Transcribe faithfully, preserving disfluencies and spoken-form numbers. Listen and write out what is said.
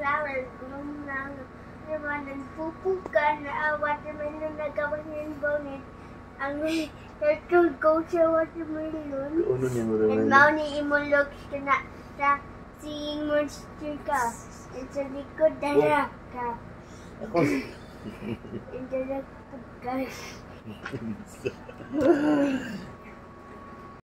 flower, bloom lang. Naman, nagpupukan na watermelon na gawas ng bonnet. Ang turtle go sa watermelon. Kauno niya mo And mao ni imulog ka na sa seeing monster ka. And sa likod dara ka. Ako. And dara ka.